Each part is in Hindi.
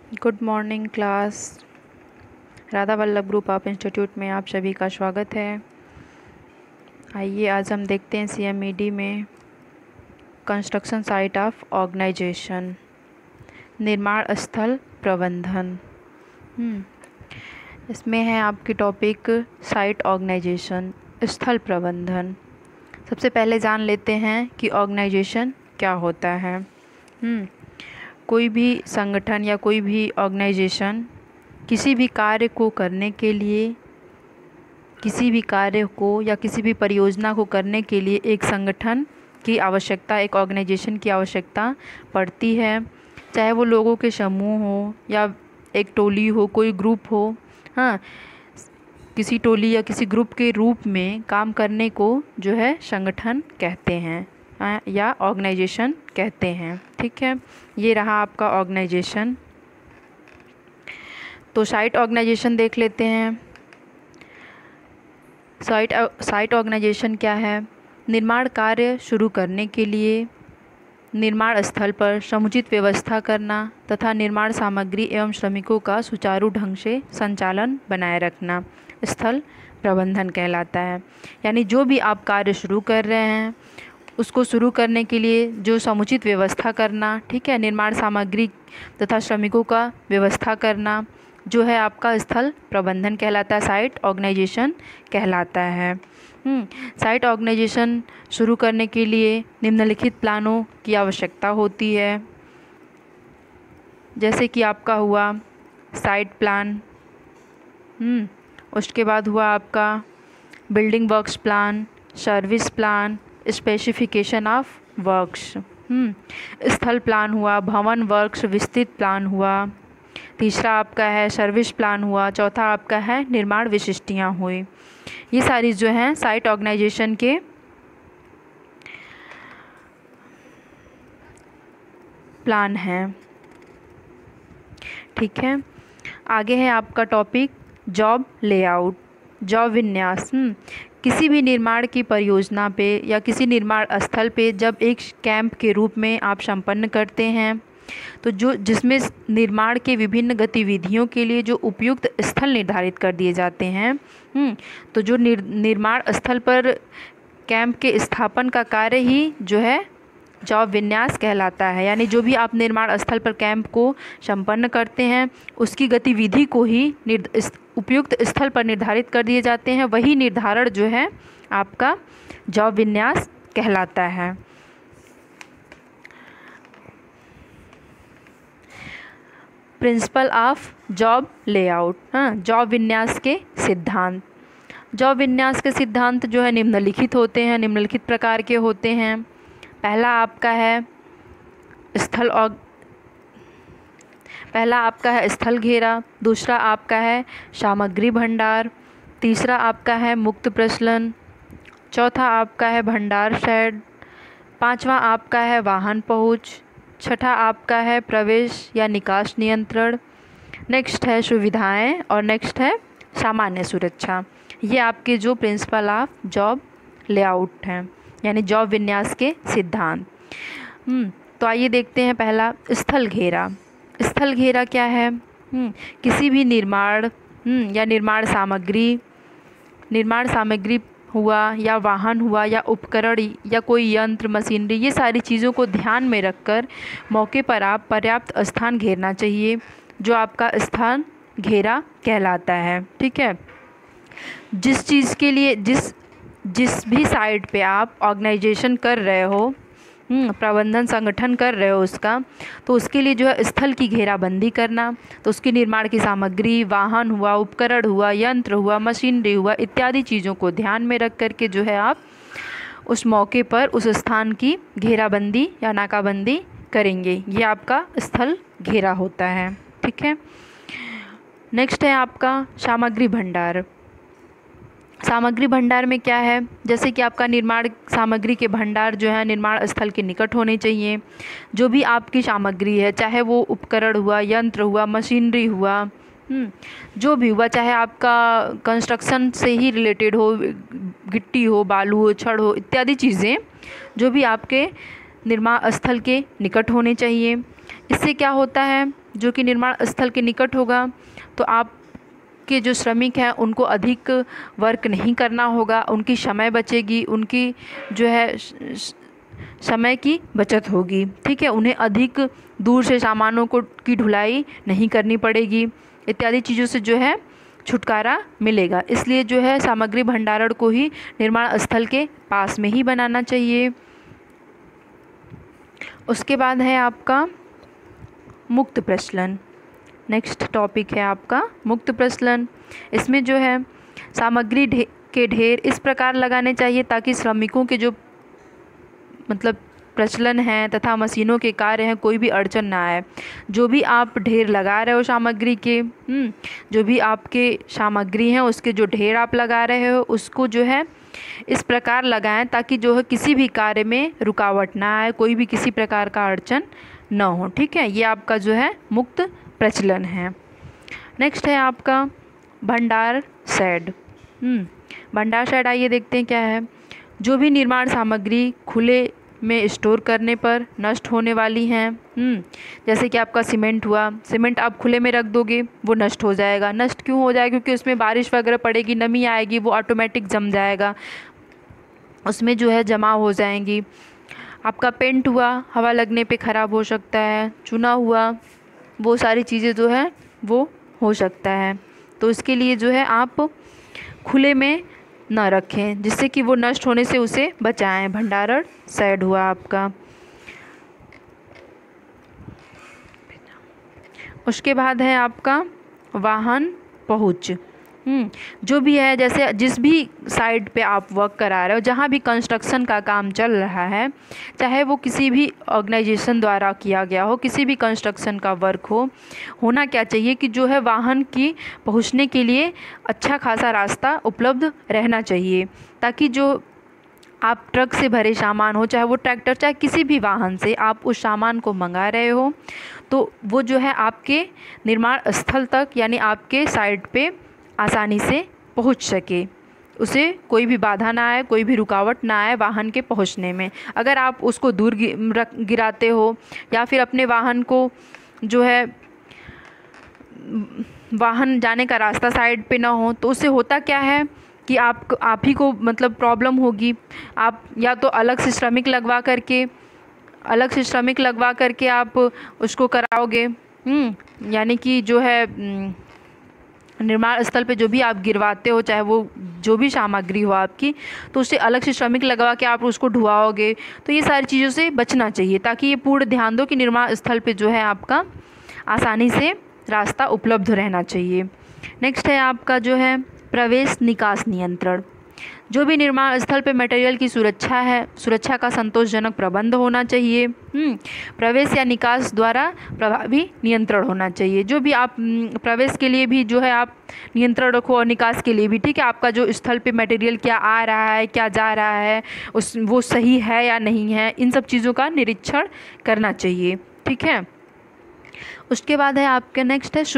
Good morning class. Radha Vallabh group of institute में आप सभी का स्वागत है। आइए आज हम देखते हैं सीएमईडी में कंस्ट्रक्शन साइट ऑफ ऑर्गेनाइजेशन, निर्माण स्थल प्रबंधन। इसमें है आपकी टॉपिक साइट ऑर्गेनाइजेशन, स्थल प्रबंधन। सबसे पहले जान लेते हैं कि ऑर्गेनाइजेशन क्या होता है। कोई भी संगठन या कोई भी ऑर्गेनाइजेशन किसी भी कार्य को करने के लिए, किसी भी कार्य को या किसी भी परियोजना को करने के लिए एक संगठन की आवश्यकता, एक ऑर्गेनाइजेशन की आवश्यकता पड़ती है। चाहे वो लोगों के समूह हो या एक टोली हो, कोई ग्रुप हो। हाँ, किसी टोली या किसी ग्रुप के रूप में काम करने को जो है संगठन कहते हैं या ऑर्गेनाइजेशन कहते हैं। ठीक है, ये रहा आपका ऑर्गेनाइजेशन। तो साइट ऑर्गेनाइजेशन देख लेते हैं। साइट ऑर्गेनाइजेशन क्या है? निर्माण कार्य शुरू करने के लिए निर्माण स्थल पर समुचित व्यवस्था करना तथा निर्माण सामग्री एवं श्रमिकों का सुचारू ढंग से संचालन बनाए रखना स्थल प्रबंधन कहलाता है। यानी जो भी आप कार्य शुरू कर रहे हैं उसको शुरू करने के लिए जो समुचित व्यवस्था करना, ठीक है, निर्माण सामग्री तथा श्रमिकों का व्यवस्था करना जो है आपका स्थल प्रबंधन कहलाता है, साइट ऑर्गेनाइजेशन कहलाता है। साइट ऑर्गेनाइजेशन शुरू करने के लिए निम्नलिखित प्लानों की आवश्यकता होती है। जैसे कि आपका हुआ साइट प्लान, उसके बाद हुआ आपका building works plan, service plan, specification of works. स्थल प्लान हुआ, भवन वर्क्स विस्तृत प्लान हुआ, तीसरा आपका है सर्विस प्लान हुआ, चौथा आपका है निर्माण विशिष्टियाँ हुई। ये सारी जो हैं साइट ऑर्गेनाइजेशन के प्लान हैं। ठीक है, आगे है आपका टॉपिक जॉब लेआउट, जॉब विन्यास। किसी भी निर्माण की परियोजना पे या किसी निर्माण स्थल पे जब एक कैंप के रूप में आप संपन्न करते हैं तो जिसमें निर्माण के विभिन्न गतिविधियों के लिए जो उपयुक्त स्थल निर्धारित कर दिए जाते हैं। तो जो निर्माण स्थल पर कैंप के स्थापन का कार्य ही जो है जॉब विन्यास कहलाता है। यानी जो भी आप निर्माण स्थल पर कैंप को संपन्न करते हैं उसकी गतिविधि को ही उपयुक्त स्थल पर निर्धारित कर दिए जाते हैं। वही निर्धारण जो है आपका जॉब विन्यास कहलाता है। Principle of job layout, job विन्यास के सिद्धांत। जॉब विन्यास के सिद्धांत जो है निम्नलिखित होते हैं, निम्नलिखित प्रकार के होते हैं। पहला आपका है स्थल घेरा, दूसरा आपका है सामग्री भंडार, तीसरा आपका है मुक्त प्रचलन, चौथा आपका है भंडार शेड, पांचवा आपका है वाहन पहुंच, छठा आपका है प्रवेश या निकास नियंत्रण, नेक्स्ट है सुविधाएं और नेक्स्ट है सामान्य सुरक्षा। ये आपके जो प्रिंसिपल ऑफ जॉब लेआउट हैं, यानी जॉब विन्यास के सिद्धांत। तो आइए देखते हैं पहला स्थल घेरा। स्थल घेरा क्या है? किसी भी निर्माण या निर्माण सामग्री हुआ या वाहन हुआ या उपकरण या कोई यंत्र मशीनरी, ये सारी चीज़ों को ध्यान में रखकर मौके पर आप पर्याप्त स्थान घेरना चाहिए, जो आपका स्थान घेरा कहलाता है। ठीक है, जिस चीज़ के लिए जिस भी साइट पे आप ऑर्गेनाइजेशन कर रहे हो, प्रबंधन संगठन कर रहे हो उसका, तो उसके लिए जो है स्थल की घेराबंदी करना। तो उसकी निर्माण की सामग्री, वाहन हुआ, उपकरण हुआ, यंत्र हुआ, मशीनरी हुआ, इत्यादि चीज़ों को ध्यान में रख कर के जो है आप उस मौके पर उस स्थान की घेराबंदी या नाकाबंदी करेंगे। ये आपका स्थल घेरा होता है। ठीक है, नेक्स्ट है आपका सामग्री भंडार। सामग्री भंडार में क्या है? जैसे कि आपका निर्माण सामग्री के भंडार जो है निर्माण स्थल के निकट होने चाहिए। जो भी आपकी सामग्री है, चाहे वो उपकरण हुआ, यंत्र हुआ, मशीनरी हुआ, जो भी हुआ, चाहे आपका कंस्ट्रक्शन से ही रिलेटेड हो, गिट्टी हो, बालू हो, छड़ हो, इत्यादि चीज़ें जो भी आपके निर्माण स्थल के निकट होने चाहिए। इससे क्या होता है, जो कि निर्माण स्थल के निकट होगा तो आपके जो श्रमिक हैं उनको अधिक वर्क नहीं करना होगा, उनकी समय बचेगी, उनकी जो है समय की बचत होगी। ठीक है, उन्हें अधिक दूर से सामानों को की ढुलाई नहीं करनी पड़ेगी, इत्यादि चीज़ों से जो है छुटकारा मिलेगा। इसलिए जो है सामग्री भंडारण को ही निर्माण स्थल के पास में ही बनाना चाहिए। उसके बाद है आपका मुक्त प्रचलन। नेक्स्ट टॉपिक है आपका मुक्त प्रचलन। इसमें जो है सामग्री के ढेर इस प्रकार लगाने चाहिए ताकि श्रमिकों के जो मतलब प्रचलन है तथा मशीनों के कार्य हैं कोई भी अड़चन ना आए। जो भी आप ढेर लगा रहे हो सामग्री के, जो भी आपके सामग्री हैं उसके जो ढेर आप लगा रहे हो उसको जो है इस प्रकार लगाएं ताकि जो है किसी भी कार्य में रुकावट ना आए, कोई भी किसी प्रकार का अड़चन ना हो। ठीक है, ये आपका जो है मुक्त प्रचलन है। नेक्स्ट है आपका भंडार शेड। भंडार शेड आइए देखते हैं क्या है। जो भी निर्माण सामग्री खुले में स्टोर करने पर नष्ट होने वाली हैं, जैसे कि आपका सीमेंट हुआ, सीमेंट आप खुले में रख दोगे वो नष्ट हो जाएगा। नष्ट क्यों हो जाएगा? क्योंकि उसमें बारिश वगैरह पड़ेगी, नमी आएगी, वो ऑटोमेटिक जम जाएगा, उसमें जो है जमा हो जाएंगी। आपका पेंट हुआ, हवा लगने पे ख़राब हो सकता है। चुना हुआ, वो सारी चीज़ें जो है वो हो सकता है। तो इसके लिए जो है आप खुले में ना रखें जिससे कि वो नष्ट होने से उसे बचाएं। भंडारण शेड हुआ आपका। उसके बाद है आपका वाहन पहुँच। जो भी है, जैसे जिस भी साइड पे आप वर्क करा रहे हो, जहाँ भी कंस्ट्रक्शन का काम चल रहा है, चाहे वो किसी भी ऑर्गेनाइजेशन द्वारा किया गया हो, किसी भी कंस्ट्रक्शन का वर्क हो, होना क्या चाहिए कि जो है वाहन की पहुँचने के लिए अच्छा खासा रास्ता उपलब्ध रहना चाहिए, ताकि जो आप ट्रक से भरे सामान हो, चाहे वो ट्रैक्टर, चाहे किसी भी वाहन से आप उस सामान को मंगा रहे हो, तो वो जो है आपके निर्माण स्थल तक यानी आपके साइट पे आसानी से पहुंच सके, उसे कोई भी बाधा ना आए, कोई भी रुकावट ना आए वाहन के पहुंचने में। अगर आप उसको दूर गिराते हो या फिर अपने वाहन को जो है वाहन जाने का रास्ता साइड पे ना हो, तो उससे होता क्या है कि आप ही को मतलब प्रॉब्लम होगी। आप या तो अलग से श्रमिक लगवा करके आप उसको कराओगे, यानी कि जो है निर्माण स्थल पे जो भी आप गिरवाते हो, चाहे वो जो भी सामग्री हो आपकी, तो उससे अलग से श्रमिक लगवा के आप उसको ढुआओगे। तो ये सारी चीज़ों से बचना चाहिए, ताकि ये पूर्ण ध्यान दो कि निर्माण स्थल पे जो है आपका आसानी से रास्ता उपलब्ध रहना चाहिए। नेक्स्ट है आपका जो है प्रवेश निकास नियंत्रण। जो भी निर्माण स्थल पे मटेरियल की सुरक्षा का संतोषजनक प्रबंध होना चाहिए। प्रवेश या निकास द्वारा प्रभावी नियंत्रण होना चाहिए। जो भी आप प्रवेश के लिए भी जो है आप नियंत्रण रखो और निकास के लिए भी, ठीक है, आपका जो स्थल पे मटेरियल क्या आ रहा है, क्या जा रहा है, वो सही है या नहीं है, इन सब चीज़ों का निरीक्षण करना चाहिए। ठीक है, उसके बाद है आपके नेक्स्ट है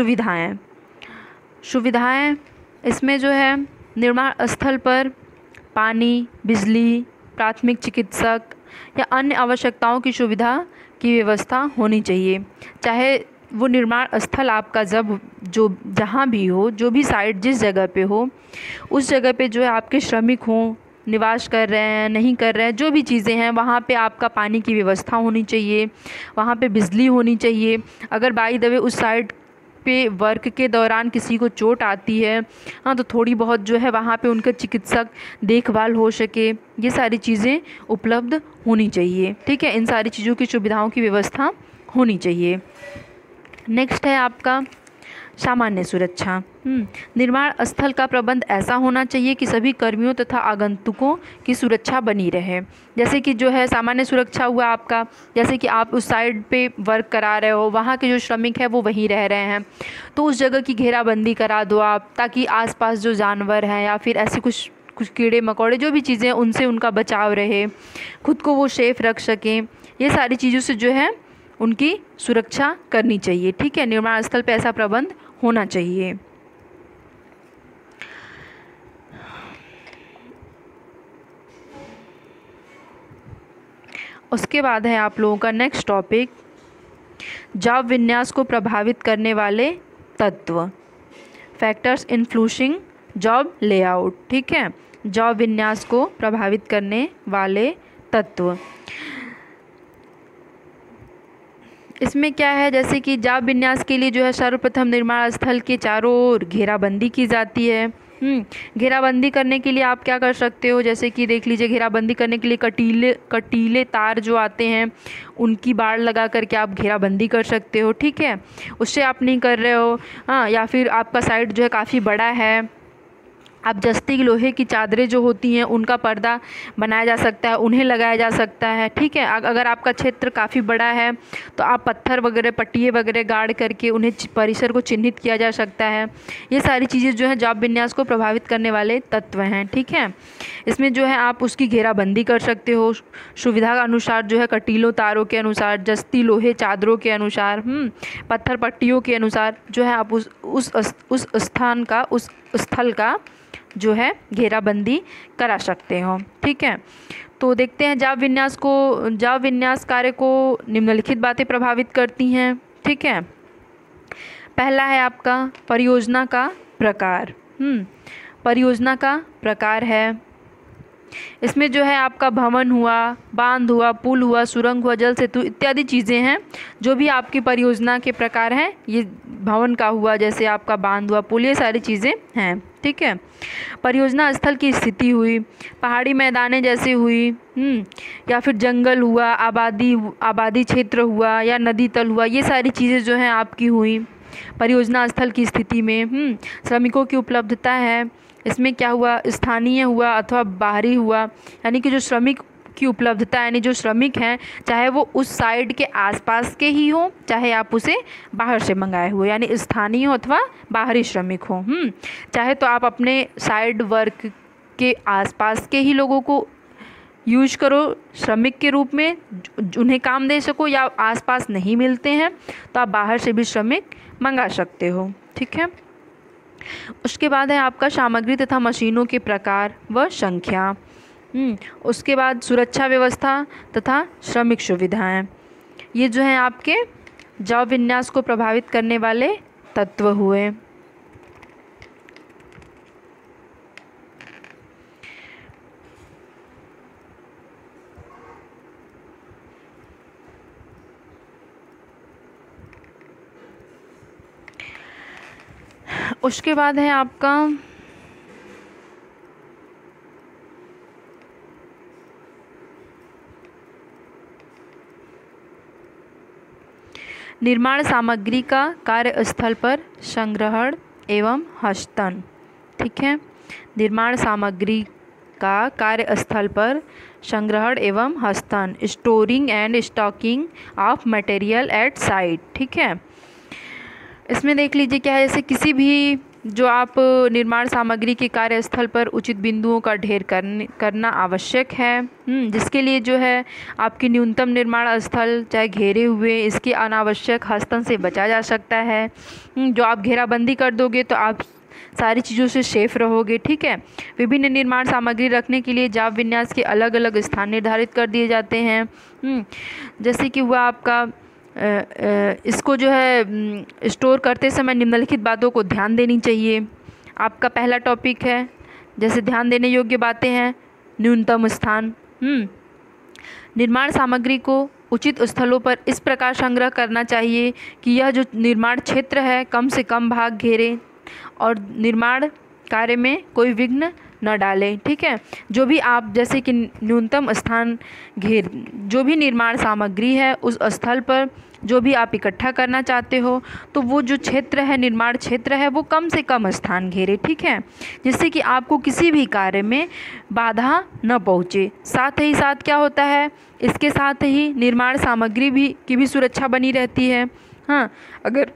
सुविधाएं। इसमें जो है निर्माण स्थल पर पानी, बिजली, प्राथमिक चिकित्सक या अन्य आवश्यकताओं की सुविधा की व्यवस्था होनी चाहिए। चाहे वो निर्माण स्थल आपका जहाँ भी हो, जो भी साइट जिस जगह पे हो, उस जगह पे जो है आपके श्रमिक हों, निवास कर रहे हैं नहीं कर रहे हैं, जो भी चीज़ें हैं, वहाँ पे आपका पानी की व्यवस्था होनी चाहिए, वहाँ पे बिजली होनी चाहिए। अगर बाय द वे उस साइट पे वर्क के दौरान किसी को चोट आती है, तो थोड़ी बहुत जो है वहाँ पे उनका चिकित्सक देखभाल हो सके, ये सारी चीज़ें उपलब्ध होनी चाहिए। ठीक है, इन सारी चीज़ों की सुविधाओं की व्यवस्था होनी चाहिए। नेक्स्ट है आपका सामान्य सुरक्षा। निर्माण स्थल का प्रबंध ऐसा होना चाहिए कि सभी कर्मियों तथा आगंतुकों की सुरक्षा बनी रहे। जैसे कि जो है सामान्य सुरक्षा हुआ आपका, जैसे कि आप उस साइड पे वर्क करा रहे हो, वहाँ के जो श्रमिक है वो वहीं रह रहे हैं, तो उस जगह की घेराबंदी करा दो आप, ताकि आसपास जो जानवर हैं या फिर ऐसे कुछ कीड़े मकोड़े जो भी चीज़ें, उनसे उनका बचाव रहे, खुद को वो सेफ रख सकें। ये सारी चीज़ों से जो है उनकी सुरक्षा करनी चाहिए। ठीक है, निर्माण स्थल पे ऐसा प्रबंध होना चाहिए। उसके बाद है आप लोगों का नेक्स्ट टॉपिक जॉब विन्यास को प्रभावित करने वाले तत्व, फैक्टर्स इन्फ्लुएंसिंग जॉब लेआउट। ठीक है, जॉब विन्यास को प्रभावित करने वाले तत्व। इसमें क्या है, जैसे कि जॉब विन्यास के लिए जो है सर्वप्रथम निर्माण स्थल के चारों ओर घेराबंदी की जाती है। घेराबंदी करने के लिए आप क्या कर सकते हो, जैसे कि देख लीजिए, घेराबंदी करने के लिए कटीले तार जो आते हैं उनकी बाड़ लगा करके आप घेराबंदी कर सकते हो। ठीक है, उससे आप नहीं कर रहे हो, हाँ, या फिर आपका साइट जो है काफ़ी बड़ा है, आप जस्ती लोहे की चादरें जो होती हैं उनका पर्दा बनाया जा सकता है, उन्हें लगाया जा सकता है। ठीक है, अगर आपका क्षेत्र काफ़ी बड़ा है तो आप पत्थर वगैरह, पट्टिए वगैरह गाड़ करके उन्हें परिसर को चिन्हित किया जा सकता है। ये सारी चीज़ें जो है जॉब विन्यास को प्रभावित करने वाले तत्व हैं। ठीक है, इसमें जो है आप उसकी घेराबंदी कर सकते हो सुविधा के अनुसार, जो है कटीलों तारों के अनुसार, जस्ती लोहे चादरों के अनुसार, पत्थर पट्टियों के अनुसार जो है आप उस स्थान का, उस स्थल का जो है घेराबंदी करा सकते हो। ठीक है, तो देखते हैं जॉब विन्यास कार्य को निम्नलिखित बातें प्रभावित करती हैं। ठीक है, पहला है आपका परियोजना का प्रकार। परियोजना का प्रकार है, इसमें जो है आपका भवन हुआ, बांध हुआ, पुल हुआ, सुरंग हुआ, जल सेतु इत्यादि चीज़ें हैं जो भी आपकी परियोजना के प्रकार हैं। ये भवन का हुआ, जैसे आपका बांध हुआ, पुल, ये सारी चीज़ें हैं। ठीक है, परियोजना स्थल की स्थिति हुई, पहाड़ी मैदानें जैसे हुई, या फिर जंगल हुआ, आबादी क्षेत्र हुआ, या नदी तल हुआ, ये सारी चीज़ें जो हैं आपकी हुई परियोजना स्थल की स्थिति में। श्रमिकों की उपलब्धता है, इसमें क्या हुआ, स्थानीय हुआ अथवा बाहरी हुआ, यानी कि जो श्रमिक की उपलब्धता, यानी जो श्रमिक हैं चाहे वो उस साइड के आसपास के ही हो, चाहे आप उसे बाहर से मंगाए हुए, यानी स्थानीय हो अथवा बाहरी श्रमिक हो। चाहे तो आप अपने साइड वर्क के आसपास के ही लोगों को यूज करो श्रमिक के रूप में, उन्हें काम दे सको, या आसपास नहीं मिलते हैं तो आप बाहर से भी श्रमिक मंगा सकते हो। ठीक है, उसके बाद है आपका सामग्री तथा मशीनों के प्रकार व संख्या। उसके बाद सुरक्षा व्यवस्था तथा श्रमिक सुविधाएं, ये जो हैं आपके जॉब विन्यास को प्रभावित करने वाले तत्व हुए। उसके बाद है आपका निर्माण सामग्री का कार्यस्थल पर संग्रहण एवं हस्तन। ठीक है, निर्माण सामग्री का कार्यस्थल पर संग्रहण एवं हस्तन, storing and stocking of material at site. ठीक है, इसमें देख लीजिए क्या है, जैसे किसी भी जो आप निर्माण सामग्री के कार्यस्थल पर उचित बिंदुओं का ढेर करना आवश्यक है, जिसके लिए जो है आपकी न्यूनतम निर्माण स्थल चाहे घेरे हुए, इसके अनावश्यक हस्तन से बचा जा सकता है। जो आप घेराबंदी कर दोगे तो आप सारी चीज़ों से सेफ रहोगे। ठीक है, विभिन्न निर्माण सामग्री रखने के लिए जॉब विन्यास के अलग अलग स्थान निर्धारित कर दिए जाते हैं। जैसे कि हुआ आपका इसको जो है स्टोर करते समय निम्नलिखित बातों को ध्यान देनी चाहिए। आपका पहला टॉपिक है, जैसे ध्यान देने योग्य बातें हैं, न्यूनतम स्थान। निर्माण सामग्री को उचित स्थलों पर इस प्रकार संग्रह करना चाहिए कि यह जो निर्माण क्षेत्र है कम से कम भाग घेरे और निर्माण कार्य में कोई विघ्न न डालें। ठीक है, जो भी आप जैसे कि न्यूनतम स्थान जो भी निर्माण सामग्री है उस स्थल पर जो भी आप इकट्ठा करना चाहते हो तो वो जो क्षेत्र है, निर्माण क्षेत्र है, वो कम से कम स्थान घेरे। ठीक है, जिससे कि आपको किसी भी कार्य में बाधा न पहुँचे। साथ ही साथ क्या होता है, इसके साथ ही निर्माण सामग्री की भी सुरक्षा बनी रहती है। हाँ, अगर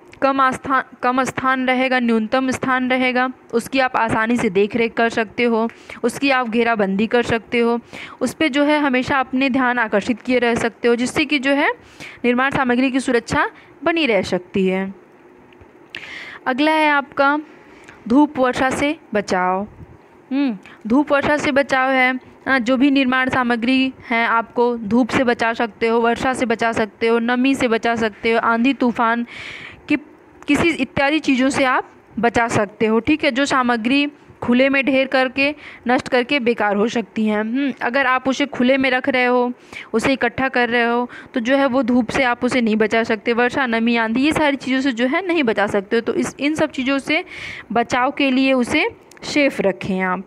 कम स्थान रहेगा, न्यूनतम स्थान रहेगा, उसकी आप आसानी से देख रेख कर सकते हो, उसकी आप घेराबंदी कर सकते हो, उस पर जो है हमेशा अपने ध्यान आकर्षित किए रह सकते हो, जिससे कि जो है निर्माण सामग्री की सुरक्षा बनी रह सकती है। अगला है आपका धूप वर्षा से बचाव। धूप वर्षा से बचाव है, जो भी निर्माण सामग्री हैं आपको धूप से बचा सकते हो, वर्षा से बचा सकते हो, नमी से बचा सकते हो, आंधी तूफान की किसी इत्यादि चीज़ों से आप बचा सकते हो। ठीक है, जो सामग्री खुले में ढेर करके नष्ट करके बेकार हो सकती हैं। अगर आप उसे खुले में रख रहे हो, उसे इकट्ठा कर रहे हो, तो जो है वो धूप से आप उसे नहीं बचा सकते, वर्षा नमी आंधी ये सारी चीज़ों से जो है नहीं बचा सकते हो। तो इन सब चीज़ों से बचाव के लिए उसे सेफ रखें आप।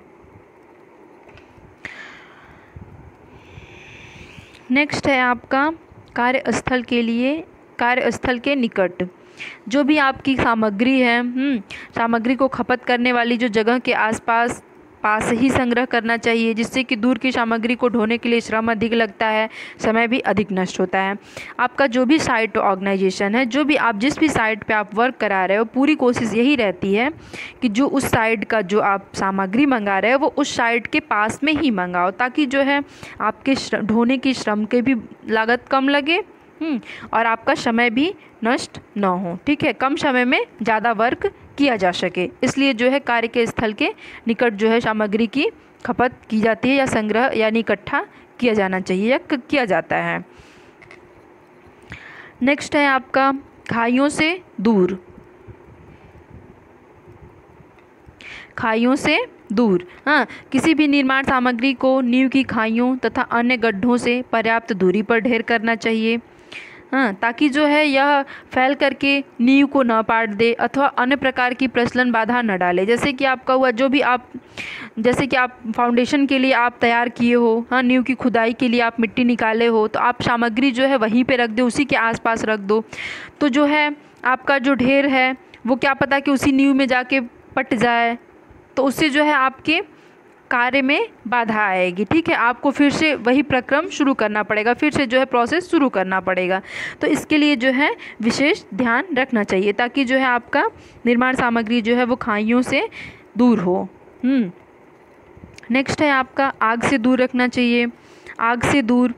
नेक्स्ट है आपका कार्यस्थल के निकट जो भी आपकी सामग्री है, सामग्री को खपत करने वाली जो जगह के पास ही संग्रह करना चाहिए, जिससे कि दूर की सामग्री को ढोने के लिए श्रम अधिक लगता है, समय भी अधिक नष्ट होता है। आपका जो भी साइट ऑर्गेनाइजेशन है, जिस भी साइट पे आप वर्क करा रहे हो, पूरी कोशिश यही रहती है कि जो उस साइट का जो आप सामग्री मंगा रहे हो वो उस साइट के पास में ही मंगाओ, ताकि जो है आपके ढोने की श्रम के भी लागत कम लगे और आपका समय भी नष्ट न हो। ठीक है, कम समय में ज़्यादा वर्क किया जा सके, इसलिए जो है कार्य के स्थल के निकट जो है सामग्री की खपत की जाती है या संग्रह यानी इकट्ठा किया जाना चाहिए या किया जाता है। नेक्स्ट है आपका खाइयों से दूर। किसी भी निर्माण सामग्री को नींव की खाइयों तथा अन्य गड्ढों से पर्याप्त दूरी पर ढेर करना चाहिए, ताकि जो है यह फैल करके नींव को न पाट दे अथवा अन्य प्रकार की प्रचलन बाधा न डाले। जैसे कि आपका हुआ जैसे कि आप फाउंडेशन के लिए आप तैयार किए हो, नींव की खुदाई के लिए आप मिट्टी निकाले हो, तो आप सामग्री जो है वहीं पे रख दो, उसी के आसपास रख दो, तो जो है आपका जो ढेर है वो क्या पता कि उसी नींव में जाके पट जाए, तो उससे जो है आपके कार्य में बाधा आएगी। ठीक है, आपको फिर से वही प्रक्रम शुरू करना पड़ेगा, फिर से जो है प्रोसेस शुरू करना पड़ेगा। तो इसके लिए जो है विशेष ध्यान रखना चाहिए, ताकि जो है आपका निर्माण सामग्री जो है वो खाइयों से दूर हो। नेक्स्ट है आपका आग से दूर रखना चाहिए। आग से दूर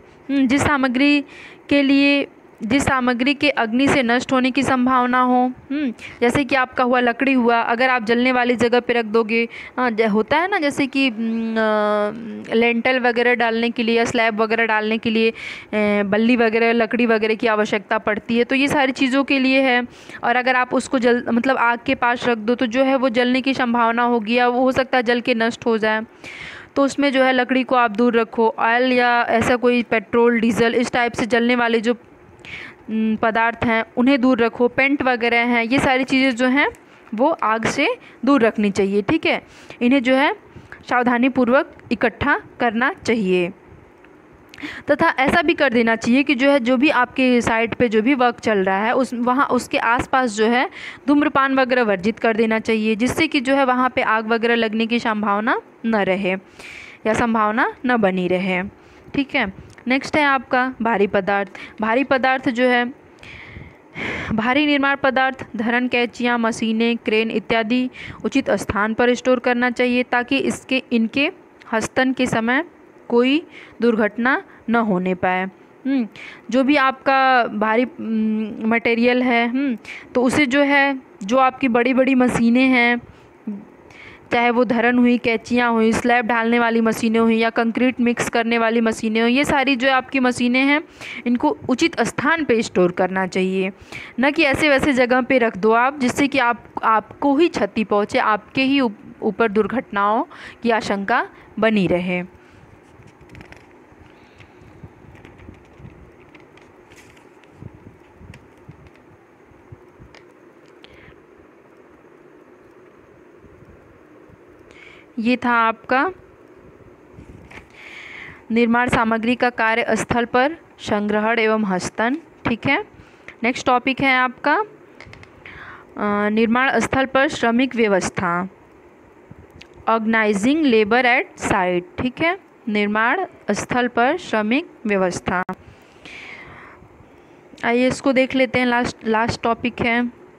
जिस सामग्री के अग्नि से नष्ट होने की संभावना हो, जैसे कि आपका हुआ लकड़ी हुआ, अगर आप जलने वाली जगह पे रख दोगे, होता है ना, जैसे कि लेंटल वगैरह डालने के लिए या स्लैब वगैरह डालने के लिए बल्ली वगैरह लकड़ी वगैरह की आवश्यकता पड़ती है, तो ये सारी चीज़ों के लिए है। और अगर आप उसको मतलब आग के पास रख दो, तो जो है वो जलने की संभावना होगी या वो हो सकता है जल के नष्ट हो जाए, तो उसमें जो है लकड़ी को आप दूर रखो। ऑयल या ऐसा कोई पेट्रोल डीजल इस टाइप से जलने वाले जो पदार्थ हैं उन्हें दूर रखो। पेंट वगैरह हैं, ये सारी चीज़ें जो हैं वो आग से दूर रखनी चाहिए। ठीक है, इन्हें जो है सावधानी पूर्वक इकट्ठा करना चाहिए, तथा ऐसा भी कर देना चाहिए कि जो भी आपके साइट पे जो भी वर्क चल रहा है वहाँ उसके आसपास जो है धूम्रपान वगैरह वर्जित कर देना चाहिए, जिससे कि जो है वहाँ पे आग वगैरह लगने की संभावना न रहे या संभावना न बनी रहे। ठीक है, नेक्स्ट है आपका भारी पदार्थ जो है भारी निर्माण पदार्थ धरन कैंचियाँ मशीनें क्रेन इत्यादि उचित स्थान पर स्टोर करना चाहिए, ताकि इनके हस्तन के समय कोई दुर्घटना न होने पाए। जो भी आपका भारी मटेरियल है, तो उसे जो आपकी बड़ी बड़ी मशीनें हैं, चाहे वो धरन हुई, कैंचियाँ हुई, स्लैब ढालने वाली मशीनें हुई या कंक्रीट मिक्स करने वाली मशीनें हुई, ये सारी जो आपकी मशीनें हैं इनको उचित स्थान पे स्टोर करना चाहिए, न कि ऐसे वैसे जगह पे रख दो आप, जिससे कि आपको ही क्षति पहुँचे, आपके ही ऊपर दुर्घटनाओं की आशंका बनी रहे। ये था आपका निर्माण सामग्री का कार्यस्थल पर संग्रहण एवं हस्तन। ठीक है, नेक्स्ट टॉपिक है आपका निर्माण स्थल पर श्रमिक व्यवस्था, ऑर्गेनाइजिंग लेबर एट साइट। ठीक है, निर्माण स्थल पर श्रमिक व्यवस्था। आइए इसको देख लेते हैं, लास्ट टॉपिक है।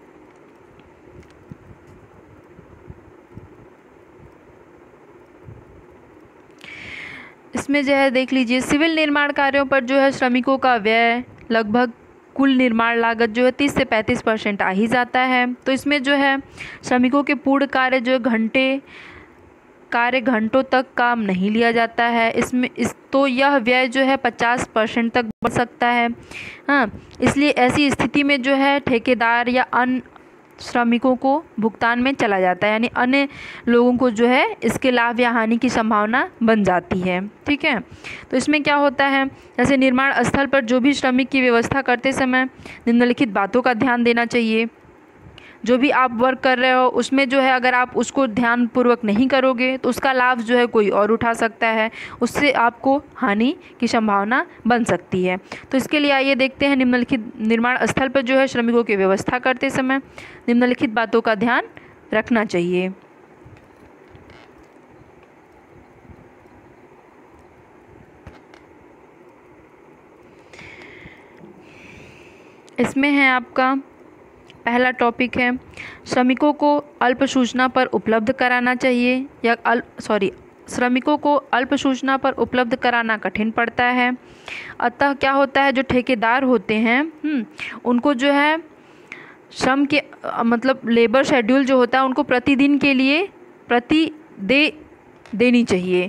इसमें जो है देख लीजिए, सिविल निर्माण कार्यों पर जो है श्रमिकों का व्यय लगभग कुल निर्माण लागत जो है 30 से 35% आ ही जाता है। तो इसमें जो है श्रमिकों के पूर्ण कार्य जो घंटे कार्य घंटों तक काम नहीं लिया जाता है। तो यह व्यय जो है 50% तक बढ़ सकता है। हाँ, इसलिए ऐसी स्थिति में जो है ठेकेदार या अन्य श्रमिकों को भुगतान में चला जाता है, यानी अन्य लोगों को जो है इसके लाभ या हानि की संभावना बन जाती है। ठीक है, तो इसमें क्या होता है, जैसे निर्माण स्थल पर जो भी श्रमिक की व्यवस्था करते समय निम्नलिखित बातों का ध्यान देना चाहिए। जो भी आप वर्क कर रहे हो उसमें जो है अगर आप उसको ध्यानपूर्वक नहीं करोगे तो उसका लाभ जो है कोई और उठा सकता है, उससे आपको हानि की संभावना बन सकती है। तो इसके लिए आइए देखते हैं निम्नलिखित निर्माण स्थल पर जो है श्रमिकों की व्यवस्था करते समय निम्नलिखित बातों का ध्यान रखना चाहिए। इसमें है आपका पहला टॉपिक है श्रमिकों को अल्प सूचना पर उपलब्ध कराना चाहिए या श्रमिकों को अल्प सूचना पर उपलब्ध कराना कठिन पड़ता है। अतः क्या होता है, जो ठेकेदार होते हैं उनको जो है श्रम के मतलब लेबर शेड्यूल जो होता है उनको प्रतिदिन के लिए देनी चाहिए।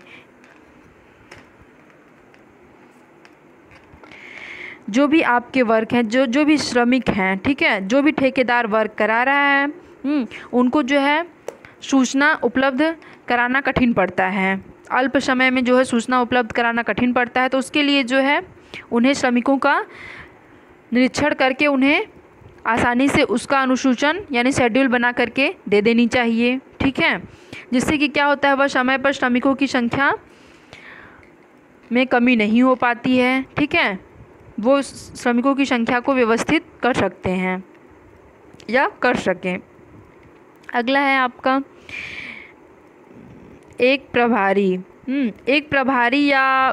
जो भी आपके वर्क हैं, जो भी श्रमिक हैं, ठीक है, जो भी ठेकेदार वर्क करा रहा है उनको जो है सूचना उपलब्ध कराना कठिन पड़ता है। अल्प समय में जो है सूचना उपलब्ध कराना कठिन पड़ता है, तो उसके लिए जो है उन्हें श्रमिकों का निरीक्षण करके उन्हें आसानी से उसका अनुसूचन यानी शेड्यूल बना करके दे देनी चाहिए। ठीक है, जिससे कि क्या होता है, वह समय पर श्रमिकों की संख्या में कमी नहीं हो पाती है। ठीक है, वो श्रमिकों की संख्या को व्यवस्थित कर सकते हैं या कर सकें। अगला है आपका एक प्रभारी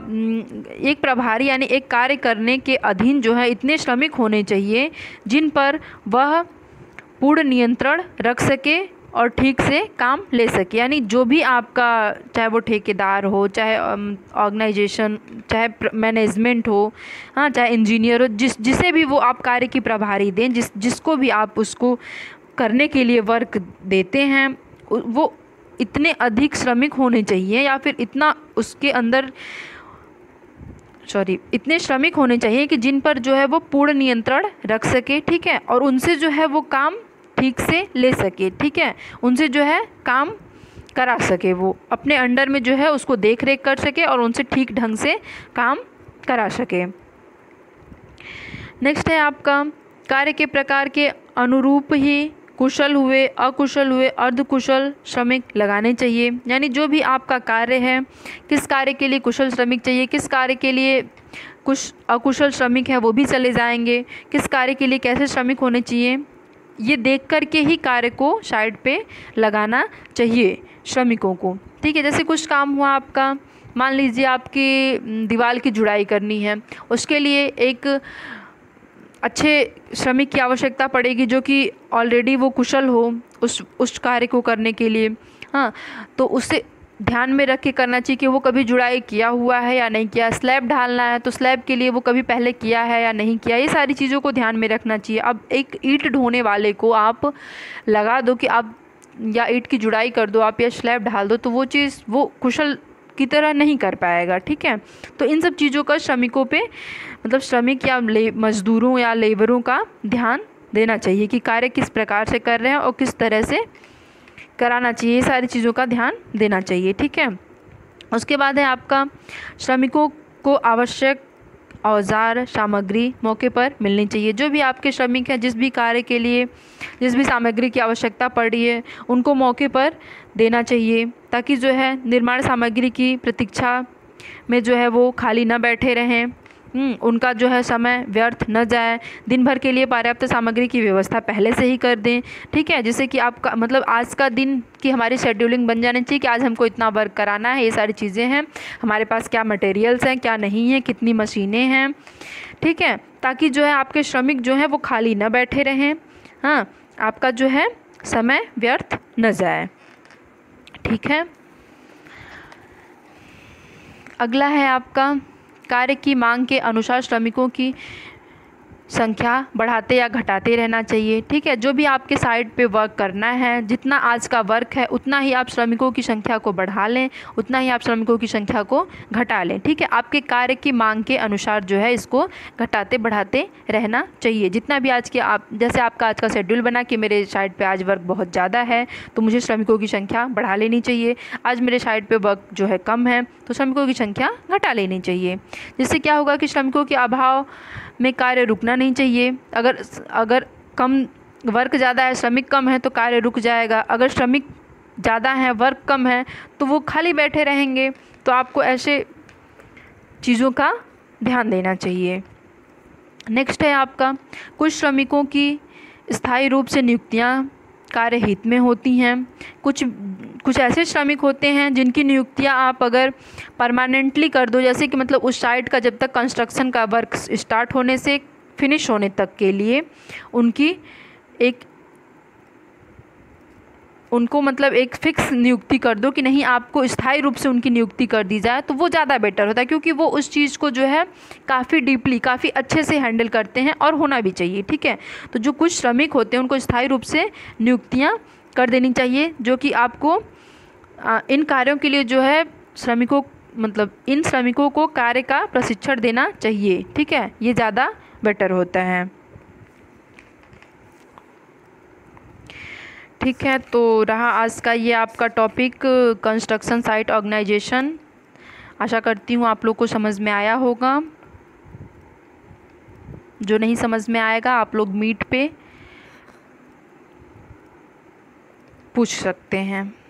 यानी एक कार्य करने के अधीन जो है इतने श्रमिक होने चाहिए जिन पर वह पूर्ण नियंत्रण रख सके और ठीक से काम ले सके। यानी जो भी आपका, चाहे वो ठेकेदार हो, चाहे ऑर्गेनाइजेशन, चाहे मैनेजमेंट हो, हाँ, चाहे इंजीनियर हो, जिसे भी वो आप कार्य की प्रभारी दें, जिसको भी आप उसको करने के लिए वर्क देते हैं, वो इतने अधिक श्रमिक होने चाहिए या फिर इतने श्रमिक होने चाहिए कि जिन पर जो है वो पूर्ण नियंत्रण रख सके। ठीक है, और उनसे जो है वो काम ठीक से ले सके। ठीक है, उनसे जो है काम करा सके, वो अपने अंडर में जो है उसको देख रेख कर सके और उनसे ठीक ढंग से काम करा सके। नेक्स्ट है आपका कार्य के प्रकार के अनुरूप ही कुशल हुए, अकुशल हुए, अर्धकुशल श्रमिक लगाने चाहिए। यानी जो भी आपका कार्य है, किस कार्य के लिए कुशल श्रमिक चाहिए, किस कार्य के लिए कुछ अकुशल श्रमिक है वो भी चले जाएंगे, किस कार्य के लिए कैसे श्रमिक होने चाहिए, ये देख कर के ही कार्य को साइड पे लगाना चाहिए श्रमिकों को। ठीक है, जैसे कुछ काम हुआ आपका, मान लीजिए आपकी दीवार की जुड़ाई करनी है, उसके लिए एक अच्छे श्रमिक की आवश्यकता पड़ेगी जो कि ऑलरेडी वो कुशल हो उस कार्य को करने के लिए। हाँ, तो उससे ध्यान में रख के करना चाहिए कि वो कभी जुड़ाई किया हुआ है या नहीं किया। स्लैब ढालना है तो स्लैब के लिए वो कभी पहले किया है या नहीं किया, ये सारी चीज़ों को ध्यान में रखना चाहिए। अब एक ईंट ढोने वाले को आप लगा दो कि आप या ईंट की जुड़ाई कर दो आप या स्लैब ढाल दो, तो वो चीज़ वो कुशल की तरह नहीं कर पाएगा। ठीक है, तो इन सब चीज़ों का श्रमिकों पे मतलब श्रमिक या मजदूरों या लेबरों का ध्यान देना चाहिए कि कार्य किस प्रकार से कर रहे हैं और किस तरह से कराना चाहिए, ये सारी चीज़ों का ध्यान देना चाहिए। ठीक है, उसके बाद है आपका श्रमिकों को आवश्यक औजार सामग्री मौके पर मिलनी चाहिए। जो भी आपके श्रमिक हैं, जिस भी कार्य के लिए जिस भी सामग्री की आवश्यकता पड़ रही है उनको मौके पर देना चाहिए, ताकि जो है निर्माण सामग्री की प्रतीक्षा में जो है वो खाली न बैठे रहें, उनका जो है समय व्यर्थ न जाए। दिन भर के लिए पर्याप्त सामग्री की व्यवस्था पहले से ही कर दें। ठीक है, जैसे कि आपका मतलब आज का दिन की हमारी शेड्यूलिंग बन जानी चाहिए कि आज हमको इतना वर्क कराना है, ये सारी चीज़ें हैं, हमारे पास क्या मटेरियल्स हैं, क्या नहीं है, कितनी मशीनें हैं। ठीक है, ताकि जो है आपके श्रमिक जो हैं वो खाली न बैठे रहें, हाँ, आपका जो है समय व्यर्थ न जाए। ठीक है, अगला है आपका कार्य की मांग के अनुसार श्रमिकों की संख्या बढ़ाते या घटाते रहना चाहिए। ठीक है, जो भी आपके साइट पे वर्क करना है, जितना आज का वर्क है उतना ही आप श्रमिकों की संख्या को बढ़ा लें, उतना ही आप श्रमिकों की संख्या को घटा लें। ठीक है, आपके कार्य की मांग के अनुसार जो है इसको घटाते बढ़ाते रहना चाहिए। जितना भी आज के आप, जैसे आपका आज का शेड्यूल बना कि मेरे साइट पे आज वर्क बहुत ज़्यादा है तो मुझे श्रमिकों की संख्या बढ़ा लेनी चाहिए। आज मेरे साइट पे वर्क जो है कम है तो श्रमिकों की संख्या घटा लेनी चाहिए। जिससे क्या होगा कि श्रमिकों के अभाव में कार्य रुकना नहीं चाहिए। अगर कम वर्क ज़्यादा है, श्रमिक कम है तो कार्य रुक जाएगा। अगर श्रमिक ज़्यादा है, वर्क कम है तो वो खाली बैठे रहेंगे। तो आपको ऐसे चीज़ों का ध्यान देना चाहिए। नेक्स्ट है आपका, कुछ श्रमिकों की स्थायी रूप से नियुक्तियाँ कार्य हित में होती हैं। कुछ ऐसे श्रमिक होते हैं जिनकी नियुक्तियां आप अगर परमानेंटली कर दो, जैसे कि मतलब उस साइट का जब तक कंस्ट्रक्शन का वर्क स्टार्ट होने से फिनिश होने तक के लिए उनको मतलब एक फिक्स नियुक्ति कर दो कि नहीं, आपको स्थायी रूप से उनकी नियुक्ति कर दी जाए, तो वो ज़्यादा बेटर होता है। क्योंकि वो उस चीज़ को जो है काफ़ी डीपली, काफ़ी अच्छे से हैंडल करते हैं और होना भी चाहिए। ठीक है, तो जो कुछ श्रमिक होते हैं उनको स्थायी रूप से नियुक्तियाँ कर देनी चाहिए, जो कि आपको इन कार्यों के लिए जो है इन श्रमिकों को कार्य का प्रशिक्षण देना चाहिए। ठीक है, ये ज़्यादा बेटर होता है। ठीक है, तो रहा आज का ये आपका टॉपिक कंस्ट्रक्शन साइट ऑर्गेनाइजेशन। आशा करती हूँ आप लोग को समझ में आया होगा। जो नहीं समझ में आएगा आप लोग मीट पे पूछ सकते हैं।